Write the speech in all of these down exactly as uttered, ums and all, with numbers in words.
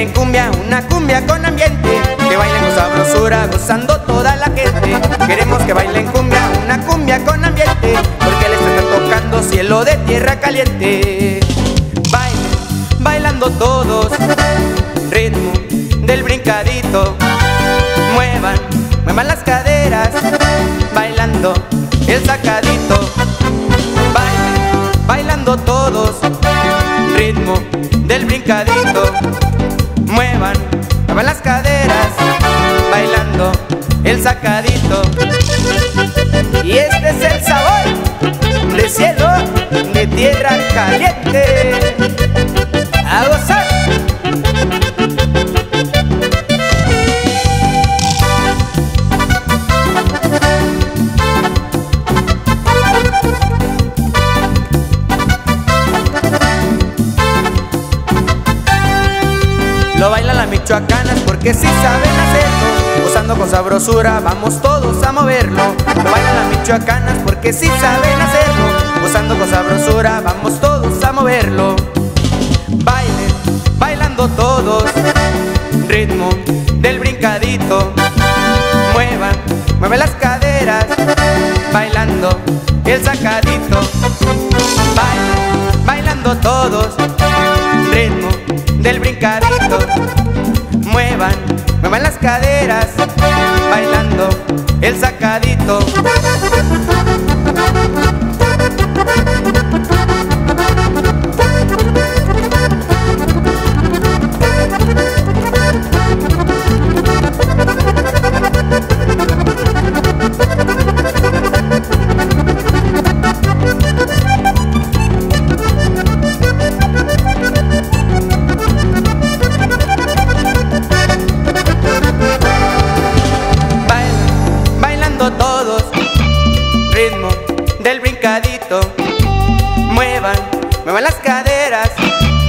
bailen cumbia, una cumbia con ambiente, que bailen con sabrosura, gozando toda la gente. Queremos que bailen cumbia, una cumbia con ambiente, porque les está tocando cielo de tierra caliente. Bailen, bailando todos, ritmo del brincadito. Muevan, muevan las caderas, bailando el sacadito. Bailen, bailando todos, ritmo del brincadito. Muevan, muevan las caderas, bailando el sacadito. Y este es el sabor de cielo de tierra caliente. A gozar. Lo bailan las michoacanas porque sí saben hacerlo, gozando con sabrosura, vamos todos a moverlo. Lo bailan las michoacanas porque sí saben hacerlo, gozando con sabrosura, vamos todos a moverlo. Bailen, bailando todos, ritmo del brincadito. Muevan, mueven las caderas, bailando el sacadito. Bailen, bailando todos, ritmo del brincadito. Muevan, muevan las caderas, bailando el sacadito. Todos, ritmo del brincadito. Muevan, muevan las caderas,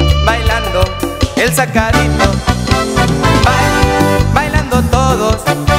bailando el sacadito. Bailan, bailando todos,